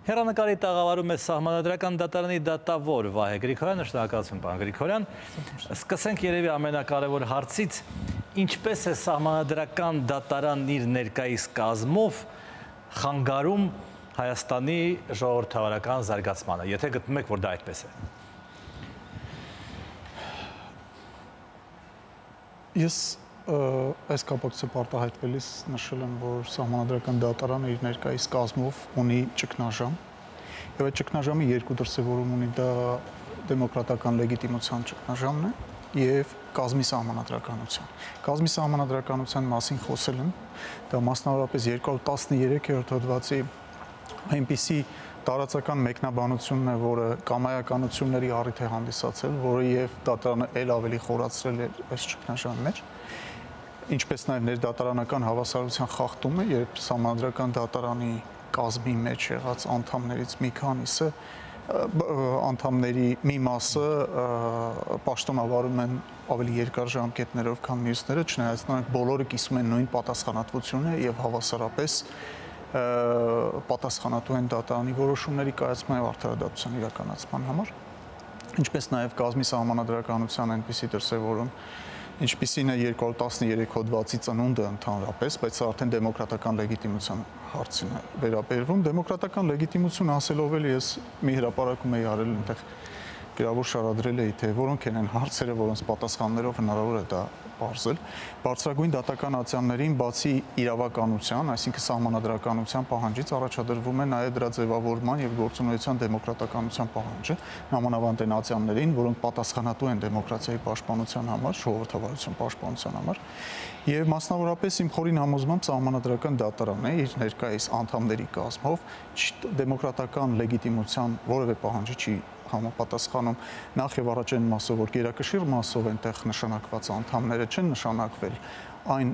Հեռանկարի տաղավարում է Սահմանադրական դատարանի դատավոր Վահե Գրիգորյանը, շնորհակալություն պարոն Գրիգորյան։ Սկսենք երևի ամենակարևոր հարցից, ինչպես է Սահմանադրական դատարանն իր ներկայիս կազմով խանգարում Հայաստանի ժողովրդավարական զարգացմանը, եթե գտնում եք, որ դա այդպես է։ Ես այս կապակցությամբ արտահայտվելիս նշել եմ, որ Սահմանադրական դատարանը իր ներկայիս կազմով ունի ճգնաժամ, եւ այդ ճգնաժամի երկու դրսևորում ունի, դա դեմոկրատական լեգիտիմության ճգնաժամն է եւ կազմի սահմանադրականության։ Կազմի սահմանադրականության մասին խոսել եմ, դա մասնավորապես 213-րդ հոդվածի այնպիսի տարածական մեկնաբանությունն է, որը կամայականությունների առիթ է հանդիսացել, որը եւ դատարանը ել ավելի խորացրել է այս ճգնաժամի մեջ, ինչպես նաև ներդատարանական հավասարության խախտումը, երբ Սահմանադրական դատարանի կազմի մեջ եղած անդամներից մի քանիսը անդամների մի մասը պաշտոնավարում են ավելի երկար ժամկետներով, քան մյուսները, չնայած նրանք բոլորը կիսում են նույն պատասխանատվությունը եւ հավասարապես պատասխանատու են դատարանի որոշումների կայացման եւ արդարադատության իրականացման համար, ինչպես նաև կազմի սահմանադրականության այնպիսի դրսևորում, ինչպիսին է 213 հոդվածի ծնունդը ընդհանրապես, բայց սա արդեն դեմոկրատական լեգիտիմության հարցին է վերաբերվում։ Դեմոկրատական լեգիտիմություն ասելով էլ ես մի հրապարակում էի արել, այնտեղ գրավոր շարադրել էի, թե որոնք են այն հարցերը, որոնց պատասխաններով հնարավոր է դա պարզել։ Բարձրագույն դատական ատյաններին բացի իրավականության, այսինքն սահմանադրականության պահանջից առաջադրվում է նաև դրա ձևավորման եւ գործունեության դեմոկրատականության պահանջը, նամանավանդ այն ատյաններին, որոնք պատասխանատու են դեմոկրատիայի պաշտպանության համար, ժողովրդավարության պաշտպանության համար, եւ մասնավորապես իմ խորին համոզմամբ Սահմանադրական դատարանն է իր ներկայիս անդամների կազմով դեմոկրատական լեգիտիմության որևէ պահանջի չի համապատասխանում, նախ եւ առաջ այն մասով, որ գերակշիռ մասով այնտեղ նշանակված անդամները չեն նշանակվել այն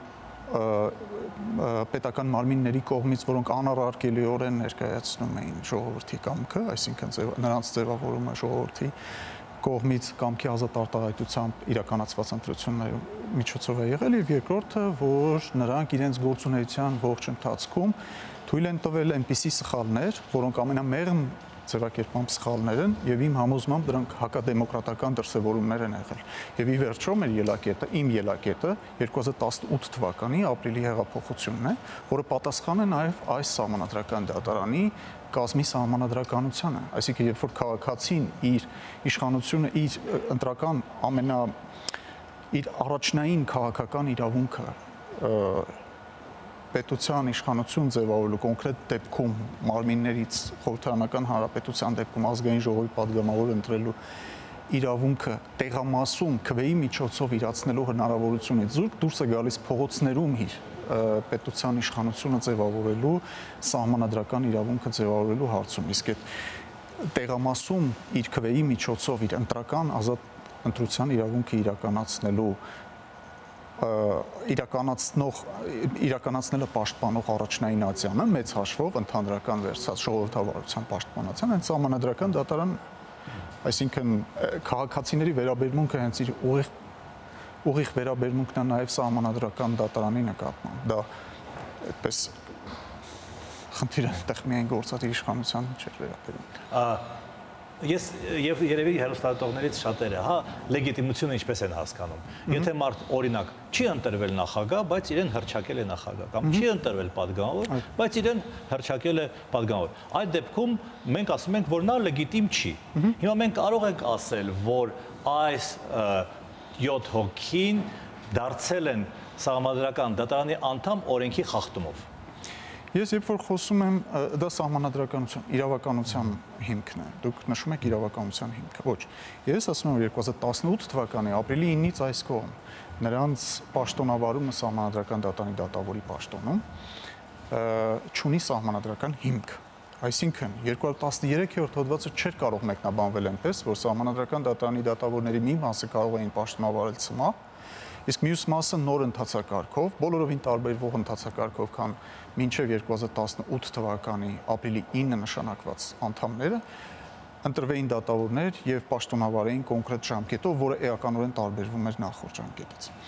պետական մարմինների կողմից, որոնք անառարկելիորեն ներկայացնում էին ժողովրդի կամքը, այսինքն նրանց ձևավորումը ժողովրդի կողմից կամքի ազատ արտահայտությամբ իրականացված ընտրությունների միջոցով է եղել, եւ երկրորդը, որ նրանք իրենց գործունեության ողջ ընթացքում թույլ են տվել այնպիսի սխալներ, որոնք ամենամեղմ ձևակերպման սխալներ են եւ իմ համոզմամբ դրանք հակադեմոկրատական դրսևորումներ են եղել։ Եվ ի վերջո մեր ելակետը, իմ ելակետը 2018 թվականի ապրիլի հեղափոխությունն է, որը պատասխան է նաեւ այս Սահմանադրական դատարանի կազմի սահմանադրականությանը, այսինքն երբ որ քաղաքացին իր իշխանությունը, իր ընտրական իր առաջնային քաղաքական իրավունքը պետության իշխանություն ձևավորելու կոնկրետ դեպքում մարմիններից խորհրդարանական հանրապետության դեպքում ազգային ժողովի падգամավոր ընտրելու իրավունքը տեղամասում քվեի միջոցով իրացնելու հնարավորությունից զուրկ դուրս է գալիս փողոցներում իր պետության իշխանությունը ձևավորելու սահմանադրական իրավունքը ձևավորելու հարցում, իսկ այդ տեղամասում իր քվեի միջոցով իր ընտրական ազատ ընտրության իրավունքը իրականացնելը պաշտպանող առաջնային ատյանը մեծ հաշվով ընդհանրական վերցած ժողովրդավարության պաշտպանության հենց Սահմանադրական դատարան, այսինքն քաղաքացիների վերաբերմունքը հենց իր ուղիղ վերաբերմունքն է նաև Սահմանադրական դատարանի նկատմամբ, դա այդպես խնդիրը այդտեղ միայն գործադիր իշխանության չէր վերաբերում։ Ես եւ երևի հեռուստադիտողներից շատերը, լեգիտիմությունը ինչպես են հասկանում։ Եթե մարդ օրինակ չի ընտրվել նախագահ, բայց իրեն հռչակել է նախագահ, կամ չի ընտրվել падգամավոր, բայց իրեն հռչակել է падգամավոր։ Այդ դեպքում մենք ասում ենք, որ նա լեգիտիմ չի։ Հիմա մենք կարող ենք ասել, որ այս 7 հոգին դարձել են Սահմանադրական դատարանի անդամ օրենքի խախտումով։ Ես երբ որ խոսում եմ, դա սահմանադրականության, իրավականության հիմքն է, դուք նշում եք իրավականության հիմքը, ոչ, ես ասում եմ 2018 թվականի ապրիլի 9-ից այս կողմ, նրանց պաշտոնավարումը Սահմանադրական դատարանի դատավորի պաշտոնում չունի սահմանադրական հիմք, այսինքն 213-րդ հոդվածը չէր կարող մեկնաբանվել այնպես, որ Սահմանադրական դատարանի դատավորների մի մասը կարող էին պաշտոնավարել ցմահ, իսկ մյուս մասը նոր ընթացակարգով, բոլորովին տարբերվող ընթացակարգով, քան մինչև 2018 թվականի ապրիլի 9 նշանակված անդամները ընտրվեին դատավորներ եւ պաշտոնավարեին կոնկրետ ժամկետով, որը էականորեն տարբերվում էր նախորդ ժամկետից։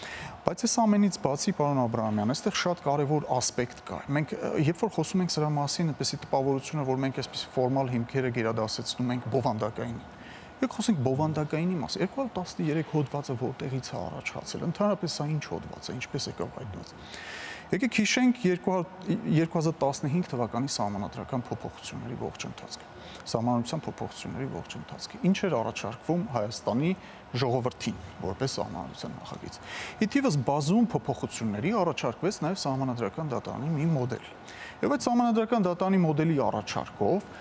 Բայց այս ամենից բացի, պարոն Աբրահամյան, այստեղ շատ կարևոր ասպեկտ կա։ Մենք երբ որ խոսում ենք սրա մասին, այդպեսի տպավորությունը, որ մենք այսպեսի ֆորմալ հիմքերը գերադասեցնում ենք բովանդակային։ Եկեք խոսենք բովանդակայինի մասին։ 213 հոդվածը որտեղից է առաջացել։ Ընդհանրապես սա ինչ հոդված է, ինչպես եկավ հայտնված։ Եկեք հիշենք 2015 թվականի սահմանադրական փոփոխությունների ողջ ընթացքը։ Սահմանադրության փոփոխությունների ողջ ընթացքը։ Ինչ էր առաջարկվում Հայաստանի ժողովրդին որպես սահմանադրության նախագիծ։ Ի թիվս բազում փոփոխությունների առաջարկվեց նաև սահմանադրական դատարանի մի մոդել։ Եվ այդ սահմանադրական դատարանի մոդելի առաջարկով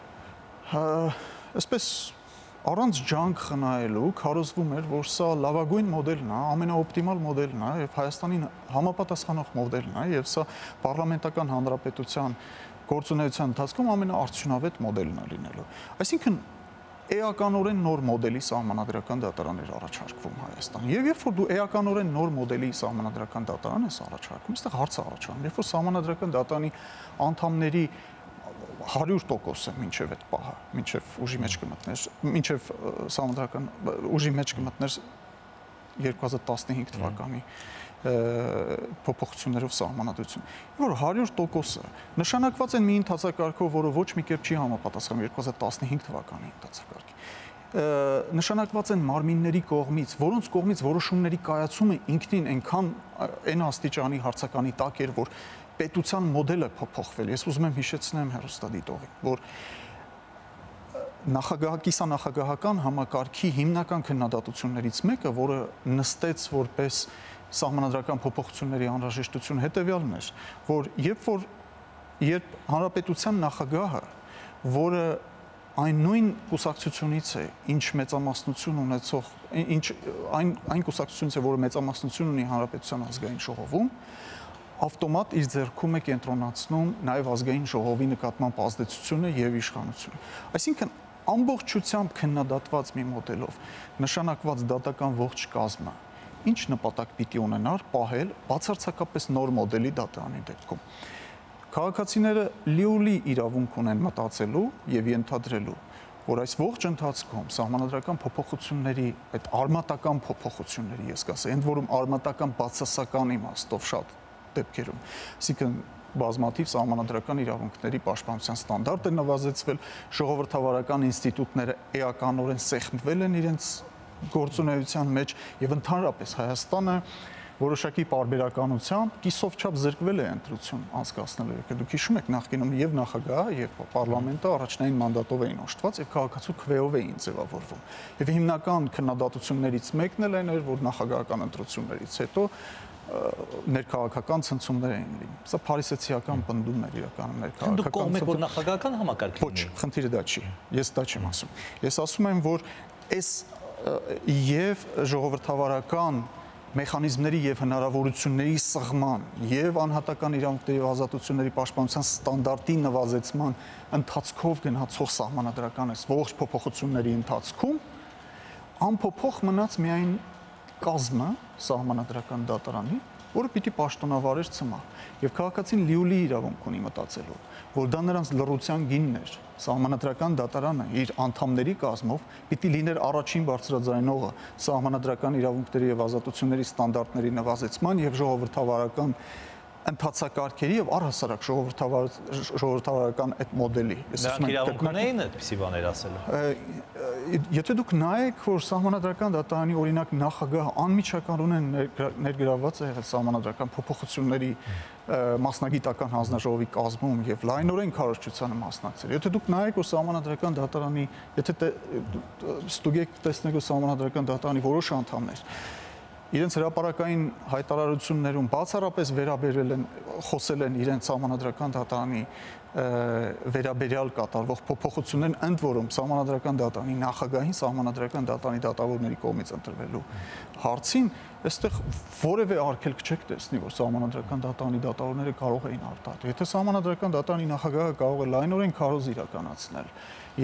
այսպես առանց ջանք խնայելու քարոզվում էր, որ սա լավագույն մոդելն է, ամենաօպտիմալ մոդելն է եւ Հայաստանին համապատասխանող մոդելն է եւ սա parlamentakan հանրապետության գործունեության ընթացքում ամենաարդյունավետ մոդելն է լինելու։ Այսինքն էականորեն նոր մոդելի սահմանադրական դատարան էր առաջարկվում Հայաստան։ Եվ երբ որ դու էականորեն նոր մոդելի սահմանադրական դատարան ես առաջարկում, այստեղ հարց է առաջանում, երբ որ սահմանադրական դատարանի անդամների 100% է մինչև այդ պահը, մինչև ուժի մեջ կմտներ, մինչև սահմանադրական ուժի մեջ կմտներ 2015 թվականի փոփոխություններով սահմանադրություն։ Որ 100%-ը նշանակված են մի ընթացակարգով, որը ոչ մի կերպ չի համապատասխանում 2015 թվականի ընթացակարգի։ Նշանակված են մարմինների կողմից, որոնց կողմից որոշումների կայացումը ինքնին այն աստիճանի հարցականի տակ էր, որ պետության մոդելը փոփոխվել։ Ես ուզում եմ հիշեցնեմ հեռուստադիտողին, որ կիսանախագահական համակարգի հիմնական քննադատություններից մեկը, որը նստեց որպես սահմանադրական փոփոխությունների անհրաժեշտություն հետևյալն էր, որ երբ հանրապետության նախագահը, որը այն նույն կուսակցությունից է, ինչ մեծամասնություն ունեցող, այն կուսակցությունից է, որը մեծամասնություն ունի հանրապետության ազգային ժողովում, ավտոմատ իր ձեռքում է կենտրոնացնում նաև ազգային ժողովի նկատմամբ ազդեցությունը եւ իշխանությունը։ Այսինքն ամբողջությամբ քննադատված մի մոդելով նշանակված դատական ողջ կազմը ինչ նպատակ պիտի ունենար պահել բացարձակապես նոր մոդելի դատարանի դեպքում։ Քաղաքացիները լիովի իրավունք ունեն մտածելու եւ ենթադրելու, որ այս ողջ ընթացքում սահմանադրական փոփոխությունների, այդ արմատական փոփոխությունների, ես կասեի, ընդ որում արմատական բացասական իմաստով շատ դեպքերում, այսինքն բազմաթիվ սահմանադրական իրավունքների պաշտպանության ստանդարտ է նվազեցվել, ժողովրդավարական ինստիտուտները էականորեն սեղմվել են իրենց գործունեության մեջ եւ ընդհանրապես Հայաստանը որոշակի պարբերականությամբ կիսով չափ զրկվել է ընտրություն անցկացնելու։ Եկեք դուք հիշում եք նախկինում եւ նախագահը եւ պարլամենտը առաջնային մանդատով էին օժտված եւ քաղաքացու քվեով էին ձևավորվում։ Եվ հիմնական քննադատություններից մեկն էլ այն էր, որ նախագահական ընտրություններից հետո ներքաղաքական ցնցումներ էին լինում։ Սա փարիսեցիական պնդում էր իրականում ներքաղաքական։ Դուք կողմ եք, որ նախագահական համակարգ լինի։ Ոչ, խնդիրը դա չի։ Ես դա չեմ ասում։ Ես ասում եմ, որ այս եւ ժողովրդավարական մեխանիզմների եւ հնարավորությունների սղման եւ անհատական իրավունքների եւ ազատությունների պաշտպանության ստանդարտի նվազեցման ընթացքով գնացող սահմանադրական այս ողջ փոփոխությունների ընթացքում անփոփոխ մնաց միայն կազմը սահմանադրական դատարանի, որը պիտի պաշտոնավարեր ցմահ եւ քաղաքացին լիովի իրավունք ունի մտածելու, որ դա նրանց լռության գինն էր։ Սահմանադրական դատարանը իր անդամների կազմով պիտի լիներ առաջին բարձրաձայնողը սահմանադրական իրավունքների եւ ազատությունների ստանդարտների նվազեցման եւ ժողովրդավարական ընթացակարգերի եւ առհասարակ ժողովրդավարական այդ մոդելի։ Նրանք իրավունք ունեին այդպիսի բաներ ասելու։ Եթե դուք նայեք, որ սահմանադրական դատարանի օրինակ նախագահը անմիջականորեն ներգրավված է եղել սահմանադրական փոփոխությունների մասնագիտական հանձնաժողովի կազմում եւ լայնորեն քարոզչությանը մասնակցել։ Եթե դուք նայեք, որ սահմանադրական դատարանի, եթե ստուգեք տեսնեք, որ սահմանադրական դատարանի որոշ անդամներ իրենց հրապարակային հայտարարություններում բացառապես վերաբերել են, խոսել են իրենց սահմանադրական դատարանի վերաբերյալ կատարվող փոփոխություններն, ընդ որում սահմանադրական դատարանի նախագահին սահմանադրական դատարանի դատավորների կողմից ընտրվելու հարցին, այստեղ որևէ արգելք չեք տեսնի, որ սահմանադրական դատարանի դատավորները կարող էին արտահայտել։ Եթե սահմանադրական դատարանի նախագահը կարող է լայնորեն քարոզ իրականացնել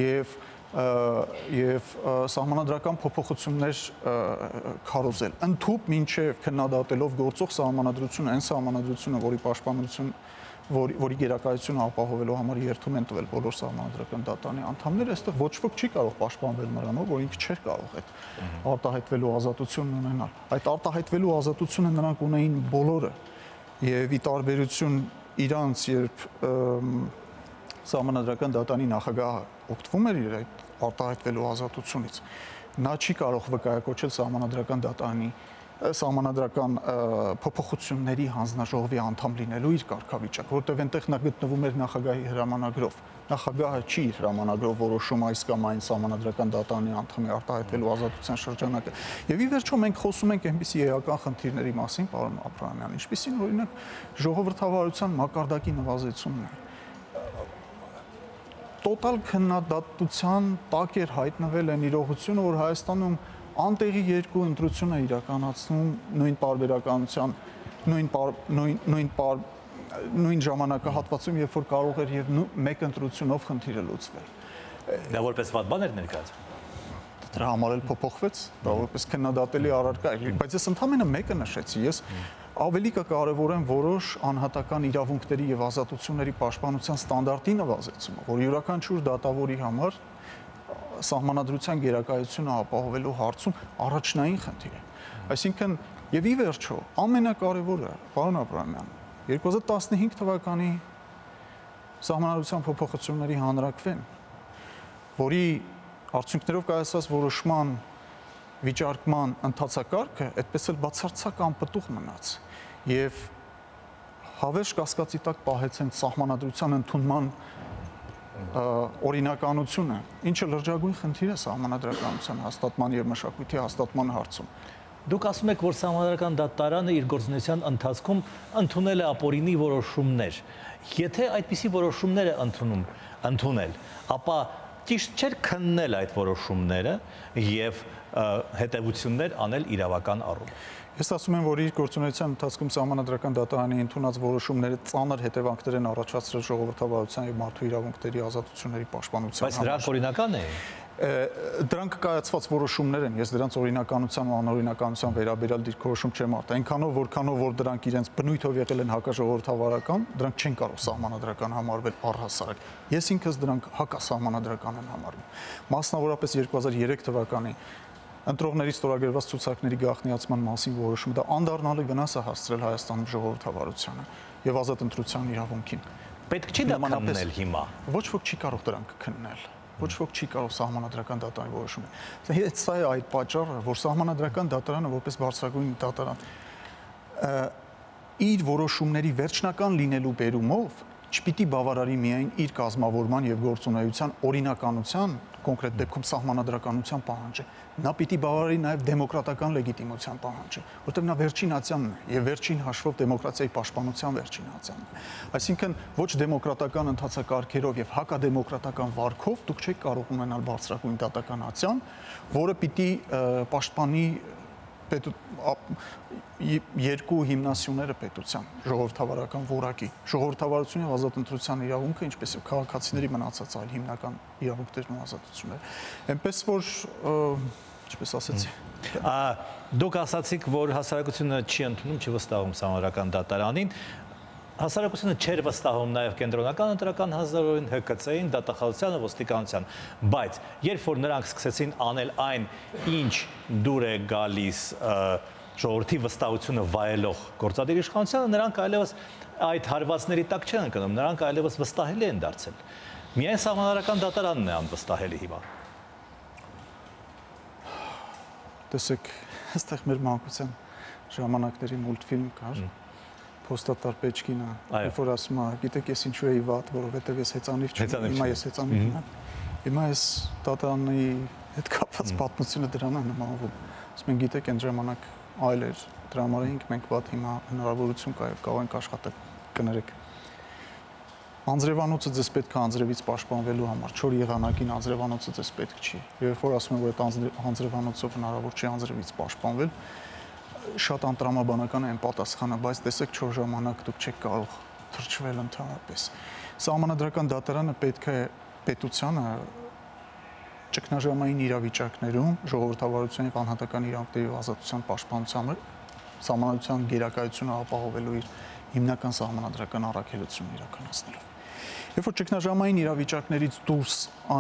եւ սահմանադրական փոփոխություններ քարոզել, ընդհուպ մինչև քննադատելով գործող սահմանադրությունը, այն սահմանադրությունը, որի որի գերակայությունը ապահովելու համար երթում են տվել բոլոր սահմանադրական դատարանի անդամները, այստեղ ոչ ոք չի կարող պաշտպանվել նրանով, որ ինքը չէր կարող այդ արտահայտվելու ազատությունն ունենալ։ Այդ արտահայտվելու ազատությունը նրանք ունեին բոլորը, եւ ի տարբերություն իրանց, երբ սահմանադրական դատարանի նախագահը օգտվում էր իր այդ արտահայտվելու ազատությունից, նա չի կարող վկայակոչել սահմանադրական դատարանի սահմանադրական փոփոխությունների հանձնաժողովի անդամ լինելու իր կարգավիճակ, որտեղ այնտեղ նա գտնվում էր նախագահի հրամանագրով։ Նախագահը չի իր հրամանագրով որոշում այս կամ այն սահմանադրական դատարանի անդամի արտահայտվելու ազատության շրջանակը։ Եվ ի վերջո մենք խոսում ենք այնպիսի էական խնդիրների մասին, պարոն Աբրահամյան, ինչպիսին օրինակ ժողովրդավարության մակարդակի նվազեցումն է։ Տոտալ քննադատության տակ էր հայտնվել այն իրողությունը, որ Հայաստանում անտեղի երկու ընտրություն է իրականացնում նույն պարբերականության, նույն ժամանակահատվածում, երբ որ կարող էր եւ մեկ ընտրությունով խնդիրը լուծվել։ Դա որպես վատ բան էր ներկայացվում։ Դրա համար էլ փոփոխվեց, դա որպես քննադատելի առարկա է, բայց ես ընդհանրապես մեկը նշեցի, ես ավելի կկարևորեմ որոշ անհատական իրավունքների եւ ազատությունների պաշտպանության ստանդարտի նվազեցումը, որ յուրաքանչյուր դատավորի համար սահմանադրության գերակայությունը ապահովելու հարցում առաջնային խնդիր է։ Այսինքն, եւ ի վերջո, ամենակարևորը, պարոն Աբրահամյան, 2015 թվականի սահմանադրության փոփոխությունների հանրաքվեն, որի արդյունքներով կայացած որոշման վիճարկման ընթացակարգը այդպես էլ բացարձակ անպտուղ մնաց եւ հավերժ կասկածի տակ պահեցին սահմանադրության ընդունման օրինականությունը, ինչը լրջագույն խնդիր է սահմանադրականության հաստատման եւ մշակույթի հաստատման հարցում։ Դուք ասում եք, որ սահմանադրական դատարանը իր գործունեության ընթացքում ընդունել է ապօրինի որոշումներ։ Եթե այդպիսի որոշումներ է ընդունել, ապա ճիշտ չէր քննել այդ որոշումները եւ հետևություններ անել իրավական առումով։ Ես ասում եմ, որ իր գործունեության ընթացքում սահմանադրական դատարանի ընդունած որոշումները ծանր հետևանքներ են առաջացրել ժողովրդավարության եւ մարդու իրավունքների ազատությունների պաշտպանության համար։ Բայց դրանք օրինական են։ Դրանք կայացված որոշումներ են, ես դրանց օրինականության ու անօրինականության վերաբերյալ դիրքորոշում չեմ արտահայտել, այնքանով որքանով որ դրանք իրենց բնույթով եղել են հակաժողովրդավարական, դրանք չեն կարող սահմանադրական համարվել առհասարակ։ Ես ինքս դրանք հակասահմանադրական եմ համարում։ Մասնավորապես 2003 թվականի ընտրողների ստորագրված ցուցակների գաղտնիացման մասին որոշումը դա անդառնալի վնաս է հասցրել Հայաստանում ժողովրդավարությանը եւ ազատ ընտրության իրավունքին։ Պետք չի դա քննել հիմա։ Ոչ ոք չի կարող դրանք քննել։ Ոչ ոք չի կարող սահմանադրական դատարանի որոշումը։ Սա է այդ պատճառը, որ սահմանադրական դատարանը որպես բարձրագույն դատարան իր որոշումների վերջնական լինելու բերումով չպիտի բավարարի միայն իր կազմավորման եւ գործունեության օրինականության, կոնկրետ դեպքում սահմանադրականության պահանջը, նա պիտի բավարարի նաեւ դեմոկրատական լեգիտիմության պահանջը, որտեղ նա վերջին ացյանն է եւ վերջին հաշվով դեմոկրատիայի պաշտպանության վերջին ացյանն է։ Այսինքն ոչ դեմոկրատական ընթացակարգերով եւ հակադեմոկրատական վարքով դուք չեք կարող ունենալ բարձրագույն դատական ացյան, որը պիտի պաշտպանի երկու հիմնասյուները պետության, ժողովրդավարական որակի, ժողովրդավարություն եւ ազատ ընտրության իրավունքը, ինչպես եւ քաղաքացիների մնացած այլ հիմնական իրավունքներն ու ազատությունները։ Այնպես որ, ինչպես ասեցի, դուք ասացիք, որ հասարակությունը չի ընդունում, չի վստահում սահմանադրական դատարանին, հասարակությունը չէր վստահում նաև կենտրոնական ընտրական հանձնարարին, ՀԿՑ-ին, դատախազությանը, ոստիկանության, բայց երբ որ նրանք սկսեցին անել այն, ինչ դուր է գալիս ժողովրդի վստահությունը վայելող գործադիր իշխանությանը, նրանք այլևս այդ հարվածների տակ չեն ընկնում, նրանք այլևս վստահելի են դարձել։ Միայն սահմանադրական դատարանն է անվստահելի հիմա։ Տեսեք, այստեղ մեր մանկության ժամանակների մուլտֆիլմ կար, Փոստատար Պեչկինը, երբ որ ասում է, գիտեք, ես ինչու էի վատ, որովհետև ես հեծանիվ չեմ, հիմա ես հեծանիվ եմ։ Հիմա ես դատարանի հետ կապված պատմությունը դրան է նմանվում։ Ասում են, գիտեք, այն ժամանակ այլ էր, դրա համար էինք մենք վատ, հիմա հնարավորություն կա եւ կարող ենք աշխատել, կներեք։ Անձրևանոցը ձեզ պետք է անձրևից պաշտպանվելու համար, չոր եղանակին անձրևանոցը ձեզ պետք չի։ Երբ որ ասում են, որ այդ անձրևանոցով հնարավոր չի անձրևից պաշտպանվել, շատ անտրամաբանական է այն պատասխանը, բայց տեսեք չոր ժամանակ դուք չեք կարող թրջվել ընդհանրապես։ Սահմանադրական դատարանը պետք է պետությանը ճգնաժամային իրավիճակներում ժողովրդավարության եւ անհատական իրավունքների ազատության պաշտպանության սահմանադրության գերակայությունը ապահովելու իր հիմնական սահմանադրական առաքելությունն իրականացնելով։ Երբ որ ճգնաժամային իրավիճակներից դուրս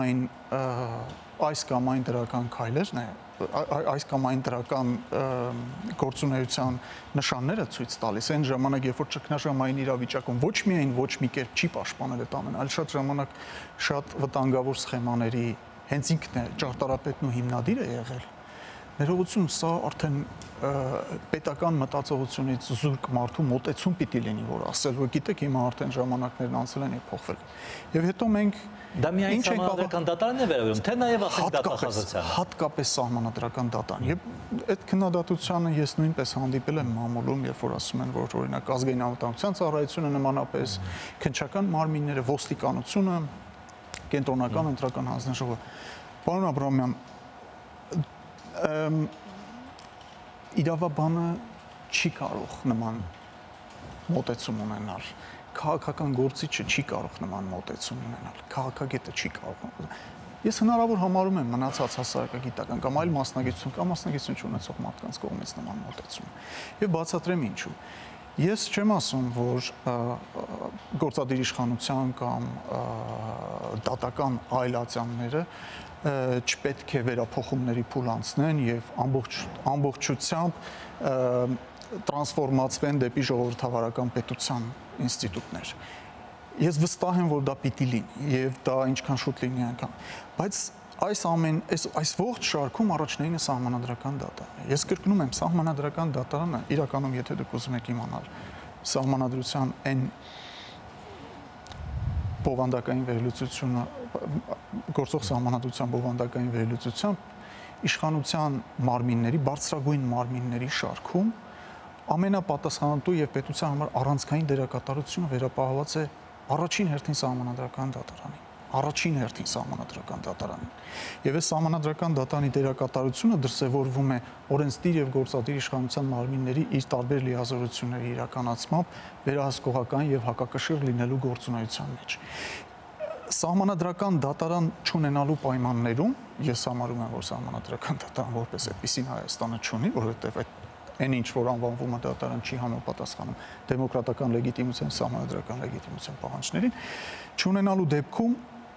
այս կամ այն դրական քայլերն է, այս կամ այն դրական գործունեության նշանները ցույց տալիս, այն ժամանակ, երբ որ ճգնաժամային իրավիճակում ոչ միայն ոչ մի կերպ չի պաշտպանել այդ ամենը, այլ շատ ժամանակ շատ վտանգավոր սխեմաների հենց ինքն է ճարտարապետն ու հիմնադիրը եղել, ներողություն, սա արդեն պետական մտածողությունից զուրկ մարդու մոտեցում պիտի լինի, որ ասել, որ գիտեք, հիմա արդեն ժամանակներն անցել են եւ փոխվել։ Եվ հետո մենք դա միայն սահմանադրական դատարանն է վերաբերում, թե նաեւ ասենք դատախազությանը։ Հատկապես սահմանադրական դատարան։ Եվ այդ քննադատությանը ես նույնպես հանդիպել եմ մամուլում, երբ որ ասում են, որ օրինակ ազգային անվտանգության ծառայությունը նմանապես, քննչական մարմինները, ոստիկանությունը, կենտրոնական ընտրական հանձնաժողովը։ Պարոն Աբրահամյան, իրավաբանը չի կարող նման մոտեցում ունենալ, քաղաքական գործիչը չի կարող նման մոտեցում ունենալ, քաղաքագետը չի կարող։ Ես հնարավոր համարում եմ մնացած հասարակագիտական կամ այլ մասնագիտություն կամ մասնագիտություն չունեցող մարդկանց կողմից նման մոտեցում։ Եվ բացատրեմ ինչու։ Ես չեմ ասում, որ գործադիր իշխանության կամ դատական այլ ատյանները չպետք է վերափոխումների փուլ անցնեն եւ ամբողջությամբ տրանսֆորմացվեն դեպի ժողովրդավարական պետության ինստիտուտներ։ Ես վստահ եմ, որ դա պիտի լինի եւ դա ինչքան շուտ լինի այնքան։ Բայց այս ողջ շարքում առաջնայինը սահմանադրական դատարանն է։ Ես կրկնում եմ, սահմանադրական դատարանը իրականում, եթե դուք ուզում եք իմանալ, սահմանադրության այն բովանդակային վերլուծությունը, գործող սահմանադրության բովանդակային վերլուծությամբ իշխանության մարմինների, բարձրագույն մարմինների շարքում ամենապատասխանատու եւ պետության համար առանցքային դերակատարությունը վերապահված է առաջին հերթին սահմանադրական դատարանին։ Առաջին հերթին սահմանադրական դատարանին։ Եվ այս սահմանադրական դատարանի դերակատարությունը դրսևորվում է օրենսդիր եւ գործադիր իշխանության մարմինների իր տարբեր լիազորությունների իրականացմամբ վերահսկողական եւ հակակշիռ լինելու գործունեության մեջ։ Սահմանադրական դատարան չունենալու պայմաններում ես համարում եմ, որ սահմանադրական դատարան որպես այդպեսին Հայաստանը չունի, որովհետեւ այն ինչ որ անվանվում է դատարան չի համապատասխանում դեմոկրատական լեգիտիմության, սահմանադրական լեգիտիմության պահանջներին, չունենալու դեպքում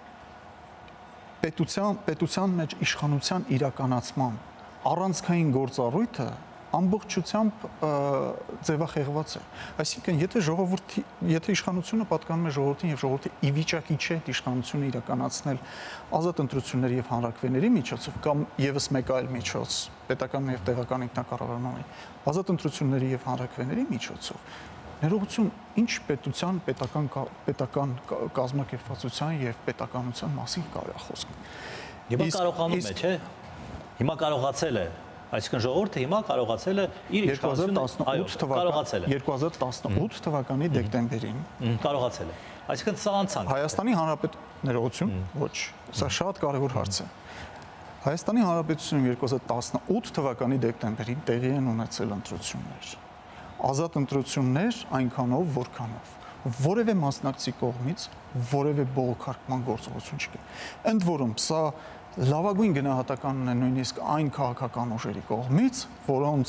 պետության մեջ իշխանության իրականացման առանցքային գործառույթը ամբողջությամբ ձևախեղված է։ Այսինքն, եթե իշխանությունը պատկանում է ժողովրդին եւ ժողովուրդը ի վիճակի չէ այդ իշխանությունը իրականացնել ազատ ընտրությունների եւ հանրաքվեների միջոցով կամ եւս մեկ այլ միջոց, պետական եւ տեղական ինքնակառավարման ազատ ընտրությունների եւ հանրաքվեների միջոցով, ներողություն, ինչ պետության, պետական կազմակերպվածության եւ պետականության մասին կարելի է խոսք։ Հիմա կարողանում է, չէ՞։ Հիմա կարողացել է, այսինքն ժողովուրդը հիմա կարողացել է իր իշխանությունը 2018 թվականի դեկտեմբերին կարողացել է։ Այսինքն սա անցանք։ Հայաստանի Հանրապետ ներողություն, ոչ, սա շատ կարևոր հարց է։ Հայաստանի Հանրապետությունում 2018 թվականի դեկտեմբերին տեղի են ունեցել ընտրություններ։ Ազատ ընտրություններ այնքանով, որքանով որևէ մասնակցի կողմից որևէ բողոքարկման գործողություն չկա։ Ընդ որում, սա լավագույն գնահատականն է նույնիսկ այն քաղաքական ուժերի կողմից, որոնց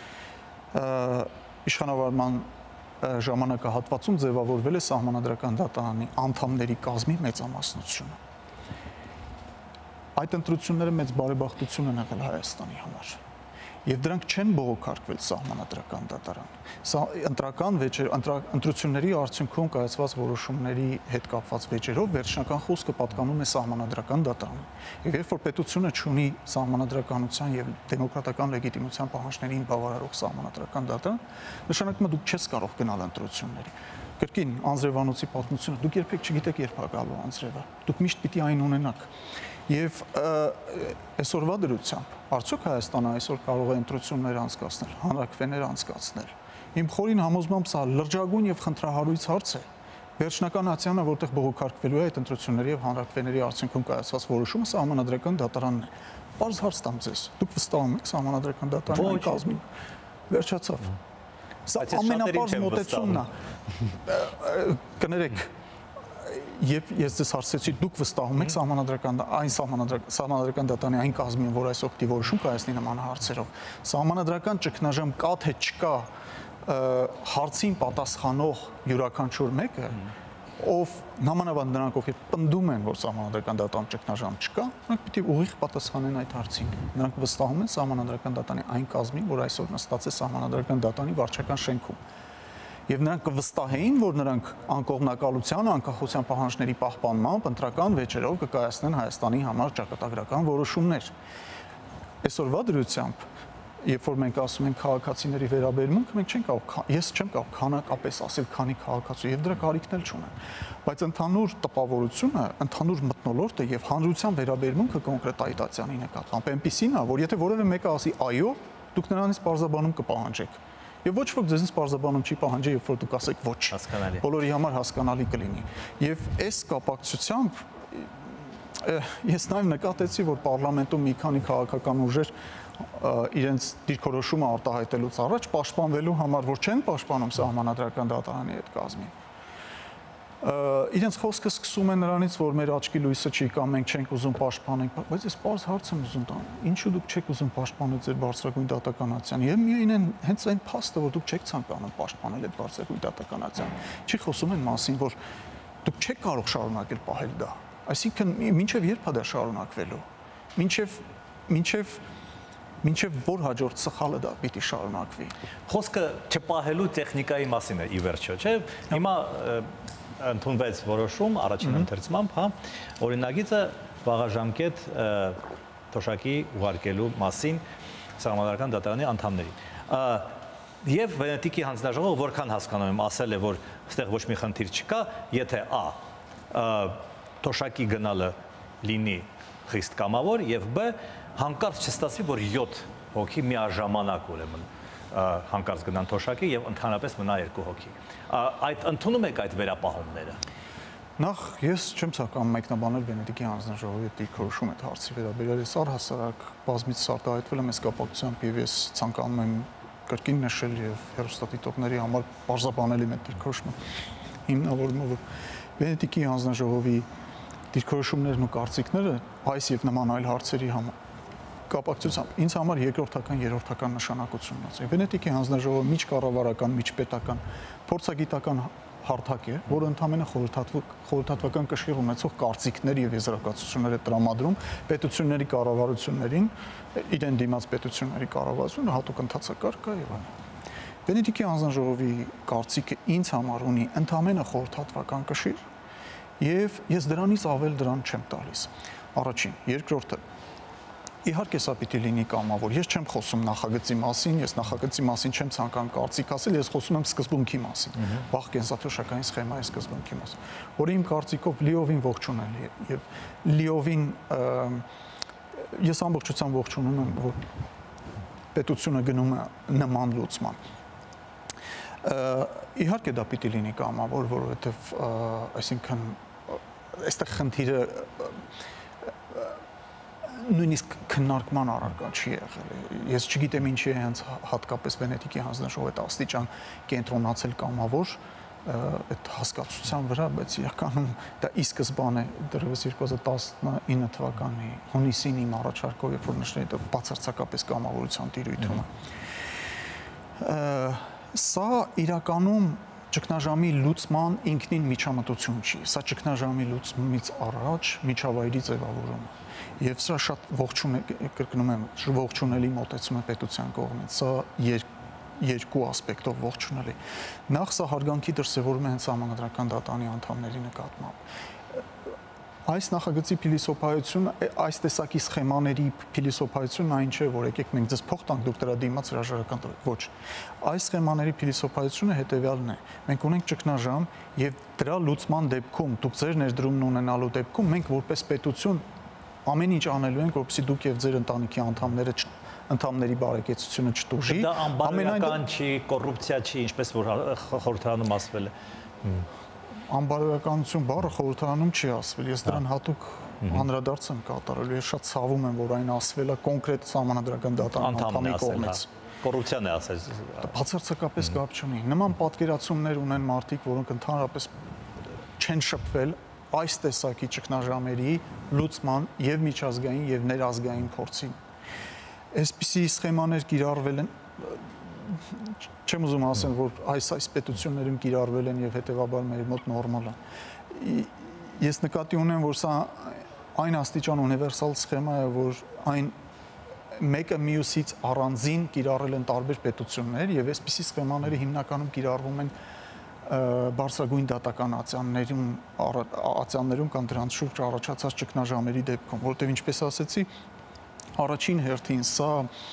իշխանավարման ժամանակահատվածում ձևավորվել է սահմանադրական դատարանի անդամների կազմի մեծամասնությունը։ Այդ ընտրությունները մեծ բարեբախտություն են եղել Հայաստանի համար։ Եվ դրանք չեն բողոքարկվել սահմանադրական դատարան։ Սա ընտրությունների արդյունքում կայացված որոշումների հետ կապված վեճերով վերջնական խոսքը պատկանում է սահմանադրական դատարանին։ Եվ երբ որ պետությունը ունի սահմանադրականության եւ դեմոկրատական լեգիտիմության պահանջներին բավարարող սահմանադրական դատարան, նշանակում է դուք չես կարող գնալ ընտրությունների։ Կրկին անձրևանոցի պատմությունը, դուք երբեք չգիտեք երբ է գալու անձրևը։ Դուք միշտ պիտի այն ունենաք։ Եվ այսօրվա դրությամբ արդյոք Հայաստանը այսօր կարող է ընտրություններ անցկացնել, հանրաքվեներ անցկացնել։ Իմ խորին համոզմամբ սա լրջագույն եւ խնդրահարույց հարց է։ Վերջնական ացիանը, որտեղ բողոքարկվելու է այդ ընտրությունների եւ հանրաքվեների արդյունքում կայացված որոշումը, սահմանադրական դատարանն է։ Պարզ հարց տամ ձեզ, դուք վստահում եք սահմանադրական դատարանի կազմին։ Վերջացավ։ Սա ամենապարզ մոտեցումն է։ Կներեք, Եվ ես ձեզ հարցրեցի, դուք վստահում եք սահմանադրական դատարանի այն կազմին, որ այսօր պիտի որոշում կայացնի նման հարցերով։ Սահմանադրական ճգնաժամ կա թե չկա հարցին պատասխանող յուրաքանչյուր մեկը, ով նամանավանդ նրանք ովքեր պնդում են, որ սահմանադրական դատան ճգնաժամ չկա, նրանք պիտի ուղիղ պատասխանեն այդ հարցին։ Նրանք վստահում են սահմանադրական դատանի այն կազմին, որ այսօր նստած է սահմանադրական դատանի վարչական շենքում։ Եվ նրանք կվստահեին, որ նրանք անկողմնակալության, անկախության պահանջների պահպանմամբ ընտրական վեճերով կկայացնեն Հայաստանի համար ճակատագրական որոշումներ։ Այսօրվա դրությամբ, երբ որ մենք ասում ենք քաղաքացիների վերաբերմունք, մենք չենք կարող, ես չեմ կարող քանակապես ասել, քանի քաղաքացու, եւ դրա կարիքն էլ չունեմ։ Բայց ընդհանուր տպավորությունը, ընդհանուր մթնոլորտը եւ հանրության վերաբերմունքը կոնկրետ այտացյանի նկատմամբ այնպեսին է, որ եթե որևէ մեկը ասի այո, դուք նրանից պարզաբանում կպահանջեք։ Եվ ոչ ոք ձեզնից պարզաբանում չի պահանջի, երբ որ դուք ասեք ոչ։ Հասկանալի։ Բոլորի համար հասկանալի կլինի։ Եվ այս կապակցությամբ ես նաև նկատեցի, որ պարլամենտում մի քանի քաղաքական ուժեր իրենց դիրքորոշումը արտահայտելուց առաջ պաշտպանվելու համար, որ չեն պաշտպանում սահմանադրական դատարանի այդ կազմին, իրենց խոսքը սկսում է նրանից, որ մեր աչքի լույսը չի կամ մենք չենք ուզում պաշտպանենք, բայց ես պարզ հարց եմ ուզում տալ, ինչու դուք չեք ուզում պաշտպանել ձեր բարձրագույն դատականացիան։ Եվ միայն հենց այն փաստը, որ դուք չեք ցանկանում պաշտպանել այդ բարձրագույն դատականացիան, չի խոսում այն մասին, որ դուք չեք կարող շարունակել պահել դա։ Այսինքն մինչև երբ է դա շարունակվելու։ Մինչև որ հաջորդ սխալը դա պիտի շարունակվի։ Խոսքը չպահելու տեխնիկայի մասին է ի վերջո, չէ՞։ Հիմա ընդունվեց որոշում առաջին ընթերցմամբ, հա, օրինագիծը վաղաժամկետ թոշակի ուղարկելու մասին սահմանադրական դատարանի անդամներին։ Եվ Վենետիկի հանձնաժողովը որքան հասկանում եմ ասել է, որ այստեղ ոչ մի խնդիր չկա, եթե թոշակի գնալը լինի խիստ կամավոր եւ բ հանկարծ չստացվի, որ 7 հոգի միաժամանակ ուրեմն հանկարծ գնան թոշակի եւ ընդհանրապես մնա 2 հոգի։ Այդ ընդունում եք այդ վերապահումները։ Նախ ես չեմ ցանկանում մեկնաբանել Վենետիկի հանձնաժողովի դիրքորոշում այդ հարցի վերաբերյալ, ես առհասարակ բազմից արտահայտվել եմ այս կապակցությամբ եւ ես ցանկանում եմ կրկին նշել եւ հեռուստադիտողների համար բարձրաբանել իմ այդ դիրքորոշումը։ Հիմնավորումը, որ Վենետիկի հանձնաժողովի դիրքորոշումներն ու կարծիքները այս եւ նման այլ հարցերի համար կապակցությամբ ինձ համար երկրորդական, երրորդական նշանակություն ունեցել։ Վենետիկի հանձնաժողովը միջկառավարական, միջպետական, փորձագիտական հարթակ է, որը ընդհանրապես խորհրդատվական կշիռ ունեցող կարծիքներ եւ եզրակացություններ է տրամադրում պետությունների կառավարություններին, իրեն դիմաց պետությունների կառավարությունը հատուկ ընթացակարգ կա եւ այլն։ Վենետիկի հանձնաժողովի կարծիքը ինձ համար ունի ընդհանրապես խորհրդատվական կշիռ եւ ես դրանից ավել դրան չեմ տալիս։ Առաջին, երկրորդը իհարկե սա պիտի լինի կամավոր։ Ես չեմ խոսում նախագծի մասին, ես նախագծի մասին չեմ ցանկանում կարծիք ասել, ես խոսում եմ սկզբունքի մասին։ Վաղ կենսաթոշակային սխեմայի սկզբունքի մասին, որը իմ կարծիքով լիովին ողջունելի է եւ լիովին ես ամբողջությամբ ողջունում եմ, որ պետությունը գնում է նման լուծման։ Իհարկե դա պիտի լինի կամավոր, որովհետեւ այսինքն այստեղ խնդիրը նույնիսկ քննարկման առարկա չի եղել։ Ես չգիտեմ ինչի է հենց հատկապես Վենետիկի հանձնաժողովը այդ աստիճան կենտրոնացել կամավոր այդ հասկացության վրա, բայց իրականում դա ի սկզբանե դեռևս 2019 թվականի հունիսին իմ առաջարկով, երբ որ նշել դա բացարձակապես կամավորության տիրույթում է։ Սա իրականում ճգնաժամի լուծման ինքնին միջամտություն չի։ Սա ճգնաժամի լուծումից առաջ միջավայրի ձևավորում է։ Եվ սա շատ կրկնում եմ, ողջունելի մոտեցում է պետության կողմից։ Սա երկու ասպեկտով ողջունելի։ Նախ սա հարգանքի դրսևորում է հենց սահմանադրական դատարանի անդամների նկատմամբ։ Այս նախագծի փիլիսոփայությունը, այս տեսակի սխեմաների փիլիսոփայությունն այն չէ, որ եկեք մենք ձեզ փող տանք, դուք դրա դիմաց հրաժարական տվեք։ Ոչ։ Այս սխեմաների փիլիսոփայությունը հետեւյալն է. մենք ունենք ճգնաժամ եւ դրա լուծման դեպքում, դուք ձեր ներդրումն ունենալու դեպքում մենք որպես պետություն ամեն ինչ անելու ենք, որպեսզի դուք եւ ձեր ընտանիքի անդամների բարեկեցությունը չտուժի։ Դա անբարոյական չի, կոռուպցիա չի, ինչպես որ խորհրդարանում ասվել է։ Անբարոյականություն բառը խորհրդարանում չի ասվել, ես դրան հատուկ անդրադարձ եմ կատարել, ես շատ ցավում եմ, որ այն ասվել է կոնկրետ սահմանադրական դատարանի անդամի կողմից։ Կոռուպցիան է ասել։ Բացարձակապես կապ չունի։ Նման պատկերացումներ ունեն մարդիկ, որոնք ընդհանրապես չեն շփվել այս տեսակի ճգնաժամերի լուծման եւ միջազգային եւ ներազգային փորձին։ Այսպիսի սխեմաներ կիրառվել են չեմ ուզում ասեմ, որ այս պետություններում կիրառվել են եւ հետեւաբար մեր մոտ նորմալ է։ Ես նկատի ունեմ, որ սա այն աստիճան ունիվերսալ սխեմա է, որ այն մեկը մյուսից առանձին կիրառել են տարբեր պետություններ եւ այսպիսի սխեմաները հիմնականում կիրառվում են բարձրագույն դատական ատյաններում կամ դրանց շուրջ առաջացած ճգնաժամերի դեպքում, որտեղ ինչպես ասեցի, առաջին հերթին սա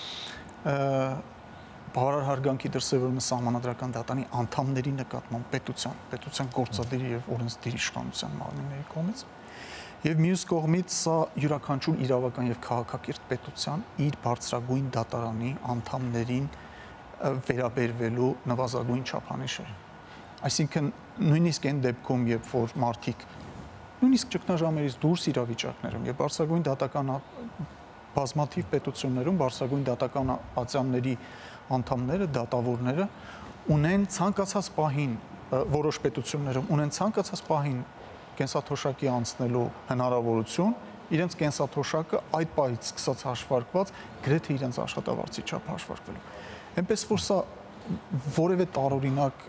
բավարար հարգանքի դրսևորումը սահմանադրական դատանի անդամների նկատմամբ պետության գործադիրի եւ օրենսդիր իշխանության մարմինների կողմից եւ մյուս կողմից սա յուրաքանչյուր իրավական եւ քաղաքակիրթ պետության իր բարձրագույն դատարանի անդամներին վերաբերվելու նվազագույն չափանիշ է։ Այսինքն նույնիսկ այն դեպքում, երբ որ մարդիկ նույնիսկ ճգնաժամերից դուրս իրավիճակներում եւ բարձրագույն դատական բազմաթիվ պետություններում բարձրագույն դատական ատյանների անդամները, դատավորները ունեն ցանկացած պահին որոշ պետություններում ունեն ցանկացած պահին կենսաթոշակի անցնելու հնարավորություն, իրենց կենսաթոշակը այդ պահից սկսած հաշվարկված գրեթե իրենց աշխատավարձի չափ հաշվարկվելու։ Այնպես որ սա որևէ տարօրինակ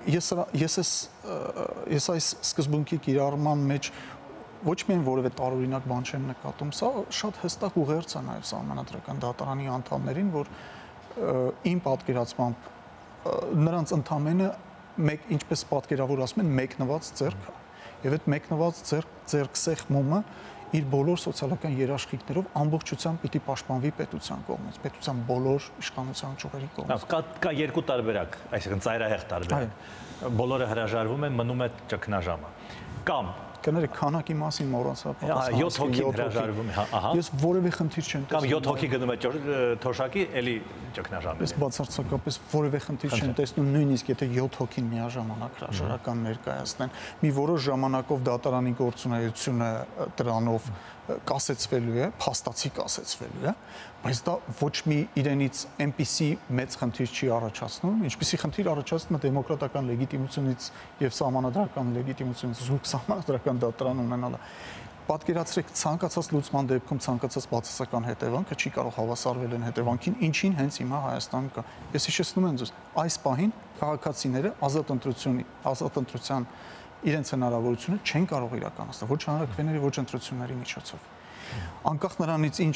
ես այս սկզբունքի կիրառման մեջ ոչ միայն որևէ տարօրինակ բան չեմ նկատում, սա շատ հստակ ուղերձ է նաև սահմանադրական դատարանի անդամներին, որ իմ պատկերացմամբ նրանց ընդամենը մեկ, ինչպես պատկերավոր ասում են, մեկնված ձեռք է։ Եվ այդ մեկնված ձեռք սեղմումը իր բոլոր սոցիալական երաշխիքներով ամբողջությամբ պիտի պաշտպանվի պետության կողմից, պետության բոլոր իշխանության ճյուղերի կողմից։ Կա երկու տարբերակ, այսինքն ծայրահեղ տարբերակ։ Բոլորը հրաժարվում են, մնում է ճգնաժամը։ Կամ կներեք, քանակի մասին մոռացա պատասխանել։ 7 հոգի հրաժարվում է, ահա։ Ես որևէ խնդիր չեմ տեսնում։ Կամ 7 հոգի գնում է թոշակի, էլի ճգնաժամ է։ Ես բացարձակապես որևէ խնդիր չեմ տեսնում, նույնիսկ եթե 7 հոգին միաժամանակ հրաժարական ներկայացնեն, մի որոշ ժամանակով դատարանի գործունեությունը դրանով կասեցվելու է, փաստացի կասեցվելու է, բայց դա ոչ մի իրենից այնպիսի մեծ խնդիր չի առաջացնում, ինչպիսի խնդիր առաջացնում է դեմոկրատական լեգիտիմությունից եւ սահմանադրական լեգիտիմությունից զուրկ սահմանադրական դատարան ունենալը։ Պատկերացրեք, ցանկացած լուծման դեպքում ցանկացած բացասական հետևանքը չի կարող հավասարվել այն հետևանքին, ինչին հենց հիմա Հայաստանում կա։ Ես հիշեցնում եմ ձեզ, այս պահին քաղաքացիները ազատ ընտրության իրենց հնարավորությունը չեն կարող իրականացնել ոչ հանրակրվեների, ոչ ընտրությունների միջոցով։ Անկախ նրանից ինչ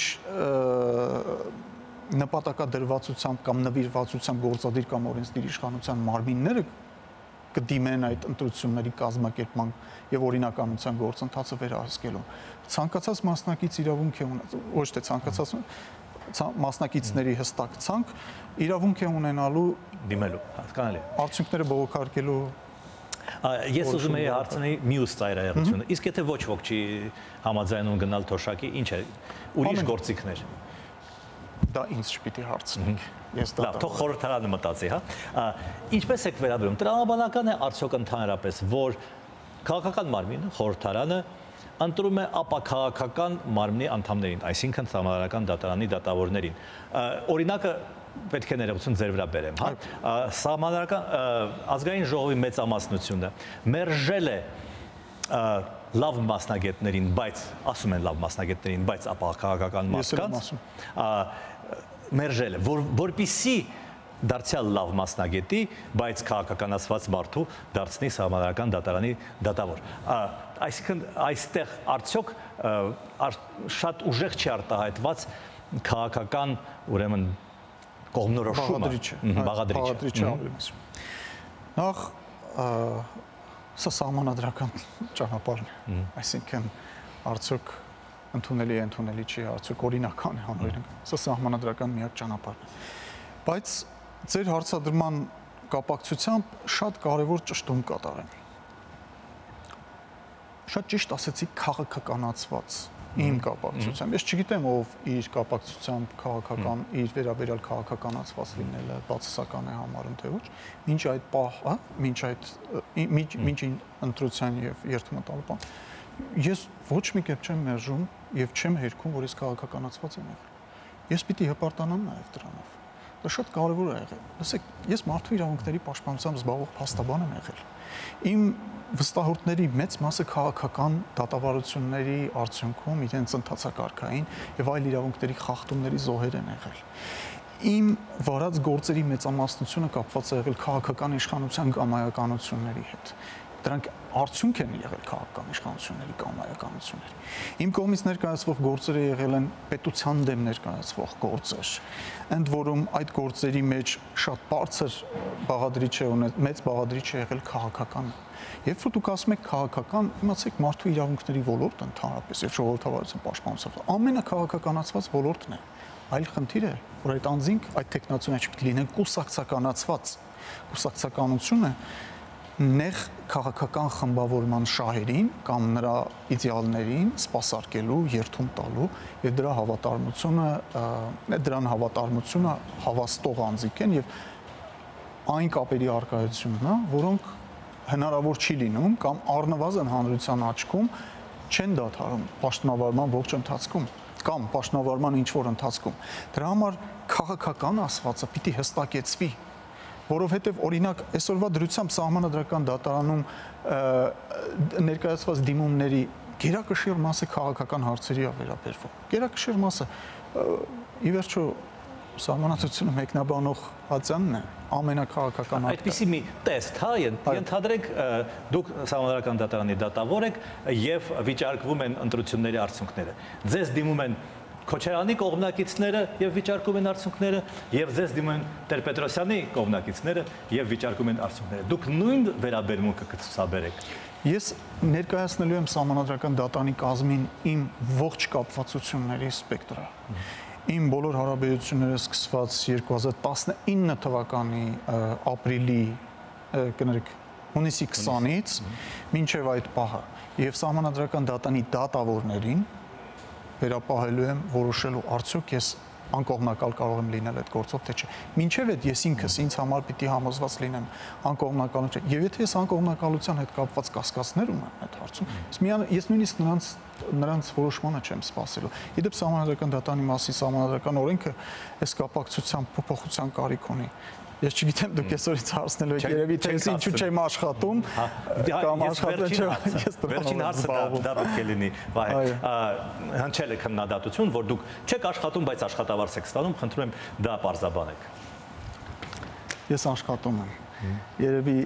նպատակադրվածությամբ կամ նվիրվածությամբ գործադիր կամ օրենսդիր իշխանության մարմինները կդիմեն այդ ընտրությունների կազմակերպման եւ օրինականության գործընթացը վերահսկելու։ Ցանկացած մասնակից իրավունք է ունենալու, ոչ թե ցանկացած մասնակիցների հստակ ցանկ իրավունք է ունենալու դիմելու, հասկանալի։ Արդյունքները բողոքարկելու։ Ես ուզում եի հարցնել մյուս ծայրահեղությունը։ Իսկ եթե ոչ ոք չի համաձայնում գնալ թոշակի, ինչ է։ Ուրիշ գործիքներ։ Դա ինձ չպիտի հարցնեք։ Ես դա լավ, թող խորհրդարանը մտածի, հա։ Ինչպես եք վերաբերում։ Տրամաբանական է արդյոք ընդհանրապես, որ քաղաքական մարմինը, խորհրդարանը ընտրում է ապաքաղաքական մարմնի անդամներին, այսինքն սահմանադրական դատարանի դատավորներին։ Օրինակը պետք է ներողություն ձեր վրա բերեմ, հա։ Սահմանադրական ազգային ժողովի մեծամասնությունը մերժել է լավ մասնագետներին, բայց ասում են լավ մասնագետներին, բայց ապաքաղաքական մարդկանց մերժել է, որպիսի դարձյալ լավ մասնագետի, բայց քաղաքականացված մարդու դարձնի սահմանադրական դատարանի դատավոր։ Այսինքն այստեղ արդյոք շատ ուժեղ չի արտահայտված քաղաքական, ուրեմն կողմնորոշումը, բաղադրիչը ավելի մեծ։ Նախ սա սահմանադրական ճանապարհն է, այսինքն արդյոք ընդունելի է, ընդունելի չի, արդյոք օրինական է հանրային։ Սա սահմանադրական միակ ճանապարհն է։ Բայց ձեր հարցադրման կապակցությամբ շատ կարևոր ճշտում կատարեմ։ Շատ ճիշտ ասեցի քաղաքականացված իմ կապակցությամբ։ Ես չգիտեմ ով իր կապակցությամբ քաղաքական, իր վերաբերյալ քաղաքականացված լինելը բացասական է համարում թե ոչ։ Մինչ այդ պահը, մինչ ընտրության եւ երթումը տալու բան։ Ես ոչ մի կերպ չեմ մերժում եւ չեմ հերքում, որ ես քաղաքականացված եմ եղել։ Ես պիտի հպարտանամ նաեւ դրանով։ Դա շատ կարևոր է եղել։ Լսեք, ես մարդու իրավունքների պաշտպանությամբ զբաղվող փաստաբան եմ եղել։ Իմ վստահորդների մեծ մասը քաղաքական դատավարությունների արդյունքում իրենց ընթացակարգային եւ այլ իրավունքների խախտումների զոհեր են եղել։ իմ վարած գործերի մեծամասնությունը կապված է եղել քաղաքական իշխանության կամայականությունների հետ։ Դրանք արդյունք են եղել քաղաքական իշխանությունների կամայականությունների։ Իմ կողմից ներկայացվող գործերը եղել են պետության դեմ ներկայացվող գործեր, ընդ որում այդ գործերի մեջ շատ բարձր բաղադրիչ է մեծ բաղադրիչ է եղել քաղաքականը։ Երբ որ դուք ասում եք քաղաքական, իմացեք մարդու իրավունքների ոլորտը ընդհանրապես եւ ժողովրդավարության պաշտպանության ամենակաղաքականացված ոլորտն է։ Այլ խնդիր է, որ այդ անձինք այդ տեխնացիոնները չպետք է լինեն կուսակցականացված։ Կուսակցականությունը նեղ քաղաքական խմբավորման շահերին կամ նրա իդեալներին սպասարկելու, երթում տալու եւ դրան հավատարմությունը հավաստող անձինք են եւ այն կապերի արկայությունն է, որոնք հնարավոր չի լինում կամ առնվազն հանրության աչքում չեն դադարում պաշտոնավարման ողջ ընթացքում կամ պաշտոնավարման ինչ-որ ընթացքում։ Դրա համար քաղաքական ասվածը պիտի հստակեցվի, որովհետև օրինակ այսօրվա դրությամբ սահմանադրական դատարանում ներկայացված դիմումների գերակշիռ մասը քաղաքական հարցերի է վերաբերվում։ Գերակշիռ մասը ի վերջո սահմանադրությունը մեկնաբանող Հացյանն է, ամենակաղաքական այդպիսի մի տեստ, հա, ենթադրեք դուք սահմանադրական դատարանի դատավոր եք եւ վիճարկվում են ընտրությունների արդյունքները։ Ձեզ դիմում են Քոչարյանի կողմնակիցները եւ վիճարկում են արդյունքները եւ ձեզ դիմում են Տեր-Պետրոսյանի կողմնակիցները եւ վիճարկում են արդյունքները։ Դուք նույն վերաբերմունքը կցուցաբերեք։ Ես ներկայացնելու եմ սահմանադրական դատարանի կազմին իմ ողջ կապվածությունների սպեկտրը։ Իմ բոլոր հարաբերությունները սկսված 2019 թվականի ապրիլի, կներեք, հունիսի 20-ից մինչև այդ պահը եւ սահմանադրական դատարանի դատավորներին վերապահելու եմ որոշելու արդյոք ես անկողմնակալ կարող եմ լինել այդ գործով թե չէ։ Մինչև այդ ես ինքս ինձ համար պիտի համոզված լինեմ անկողմնակալություն։ Եվ եթե ես անկողմնակալության հետ կապված կասկածներ ունեմ այդ հարցում, ես նույնիսկ նրանց որոշմանը չեմ սպասելու։ Իդեպ սահմանադրական դատարանի մասին սահմանադրական օրենքը այս կապակցությամբ փոփոխության կարիք ունի։ Ես չգիտեմ դուք այսօրից հարցնելու եք երևի թե ինչու չեմ աշխատում կամ աշխատել չեմ։ Վերջին հարցը դա պետք է լինի, Վահե։ Հնչել է քննադատություն, որ դուք չեք աշխատում, բայց աշխատավարձ եք ստանում, խնդրում եմ դա պարզաբանեք։ Ես աշխատում եմ։ Երևի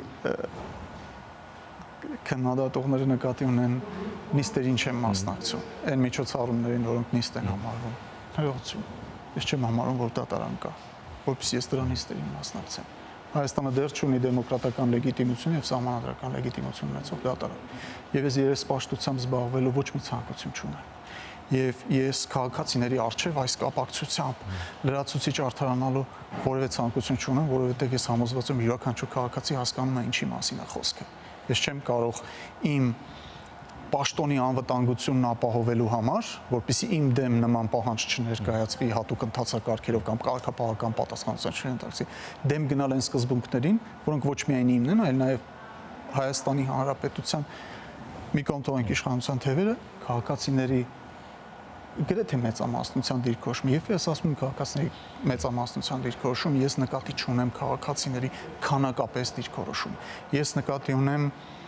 քննադատողները նկատի ունեն նիստերին չեմ մասնակցում, այն միջոցառումներին, որոնք նիստ են համարվում։ Ներողություն։ Ես չեմ համարում, որ դատարան կա, որպեսզի ես դրա նիստերին մասնակցեմ։ Հայաստանը դեռ չունի դեմոկրատական լեգիտիմություն եւ սահմանադրական լեգիտիմություն ունեցող դատարան։ Եվ ես երեսպաշտությամբ զբաղվելու ոչ մի ցանկություն չունեմ։ Եվ ես քաղաքացիների արչեւ այս կապակցությամբ լրացուցիչ արդարանալու որևէ ցանկություն չունեմ, որովհետեւ ես համոզված եմ յուրաքանչյուր քաղաքացի հասկանում է ինչի մասին է խոսքը։ Ես չեմ կարող իմ պաշտոնի անվտանգությունն ապահովելու համար, որպեսզի իմ դեմ նման պահանջ չներկայացվի հատուկ ընթացակարգերով կամ քաղաքապահական պատասխանատվություն չընտրվի, դեմ գնալ այն սկզբունքներին, որոնք ոչ միայն իմն են, այլ նաև Հայաստանի Հանրապետության մի կողմ թողենք իշխանության թևերը, քաղաքացիների գրեթե մեծամասնության դիրքորոշում։ Երբ ես ասում եմ քաղաքացիների մեծամասնության դիրքորոշում, ես նկատի չունեմ քաղաքացիների քանակապես դիրքորոշում։ Ես նկատի ունեմ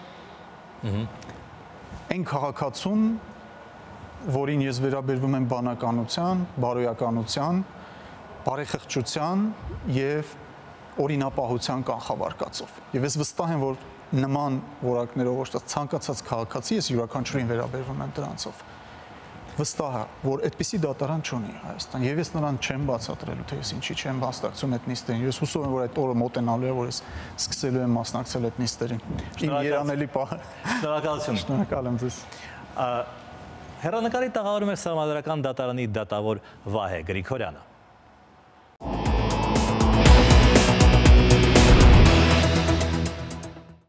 այն քաղաքացուն, որին ես վերաբերվում եմ բանականության, բարոյականության, բարեխղճության եւ օրինապահության կանխավարկածով։ Եվ ես վստահ եմ, որ նման որակներով ոչ թե ցանկացած քաղաքացի ես յուրաքանչյուրին վերաբերվում եմ դրանցով։ Վստահ եմ, որ այդպիսի դատարան չունի Հայաստան, եւ ես նրան չեմ բացատրելու, թե ես ինչի չեմ մասնակցում այդ նիստերին։ Ես հուսով եմ, որ այդ օրը մոտենալու է, որ ես սկսելու եմ մասնակցել այդ նիստերին։ Իմ երանելի պահը։ Շնորհակալություն։ Շնորհակալ եմ ձեզ։ Հեռանկարի տաղավարում է սահմանադրական դատարանի դատավոր Վահե Գրիգորյանը։